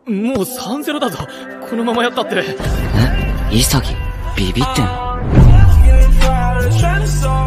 もう 3-0 だぞ。このままやったって。 え、潔ビビってんの？